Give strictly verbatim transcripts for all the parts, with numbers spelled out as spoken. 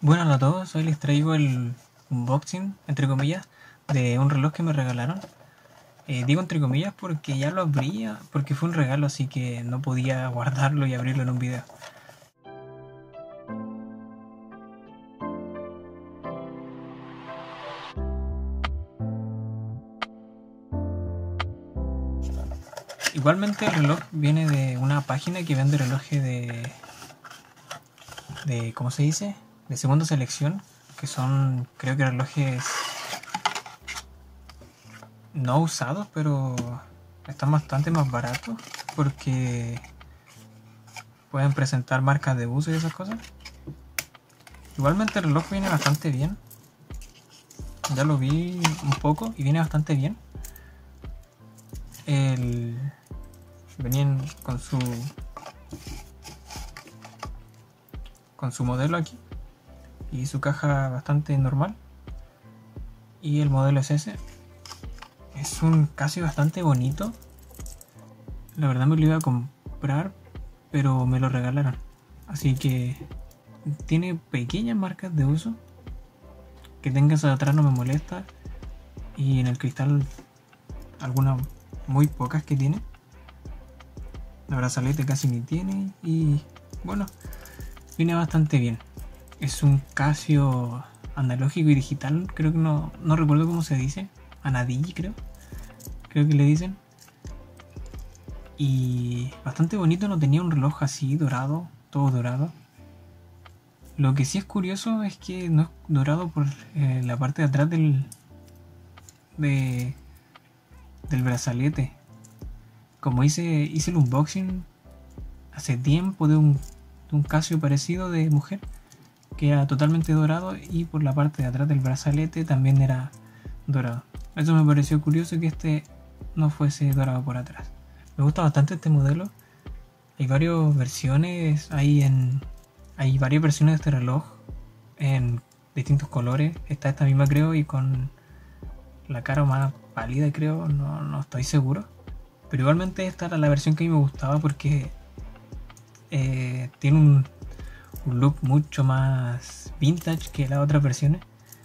Bueno a todos, hoy les traigo el unboxing, entre comillas, de un reloj que me regalaron. Eh, digo entre comillas porque ya lo abría, porque fue un regalo, así que no podía guardarlo y abrirlo en un video. Igualmente el reloj viene de una página que vende relojes de... de ¿cómo se dice? De segunda selección, que son creo que relojes no usados, pero están bastante más baratos porque pueden presentar marcas de uso y esas cosas. Igualmente el reloj viene bastante bien. Ya lo vi un poco y viene bastante bien. El... Venían con su... con su modelo aquí. Y su caja bastante normal. Y el modelo es ese. Es un Casio bastante bonito. La verdad me lo iba a comprar, pero me lo regalaron. Así que tiene pequeñas marcas de uso. Que tengas atrás no me molesta. Y en el cristal algunas muy pocas que tiene. La brazalete casi ni tiene. Y bueno, viene bastante bien. Es un Casio analógico y digital. Creo que no, no recuerdo cómo se dice. Anadigi creo. Creo que le dicen. Y bastante bonito, no tenía un reloj así dorado. Todo dorado. Lo que sí es curioso es que no es dorado por eh, la parte de atrás del, de, del brazalete. Como hice, hice el unboxing hace tiempo de un, de un Casio parecido de mujer, que era totalmente dorado y por la parte de atrás del brazalete también era dorado. Eso me pareció curioso que este no fuese dorado por atrás. Me gusta bastante este modelo. Hay varias versiones, hay en... Hay varias versiones de este reloj en distintos colores. Está esta misma creo y con la cara más pálida creo, no, no estoy seguro. Pero igualmente esta era la versión que a mí me gustaba porque eh, tiene un, un look mucho más vintage que las otras versiones.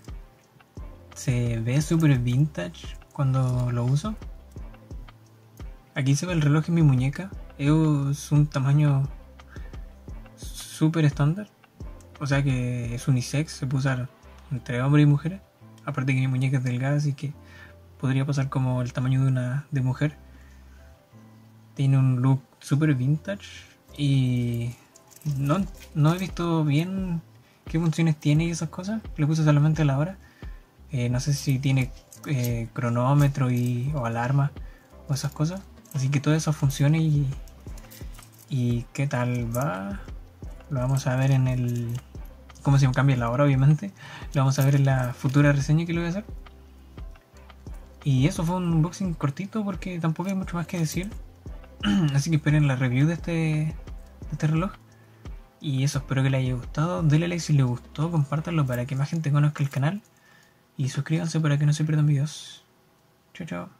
Se ve súper vintage cuando lo uso. Aquí se ve el reloj en mi muñeca. Es un tamaño súper estándar, o sea que es unisex, se puede usar entre hombres y mujeres, aparte que mi muñeca es delgada, así que podría pasar como el tamaño de una de mujer. Tiene un look súper vintage y no, no he visto bien qué funciones tiene y esas cosas, le puse solamente la hora. Eh, no sé si tiene eh, cronómetro y, o alarma o esas cosas, así que todas esas funciones y, y qué tal va. Lo vamos a ver en el... cómo se cambia la hora, obviamente. Lo vamos a ver en la futura reseña que lo voy a hacer. Y eso fue un unboxing cortito porque tampoco hay mucho más que decir. Así que esperen la review de este, de este reloj. Y eso, espero que les haya gustado. Denle like si les gustó, compártanlo para que más gente conozca el canal. Y suscríbanse para que no se pierdan videos. Chao, chao.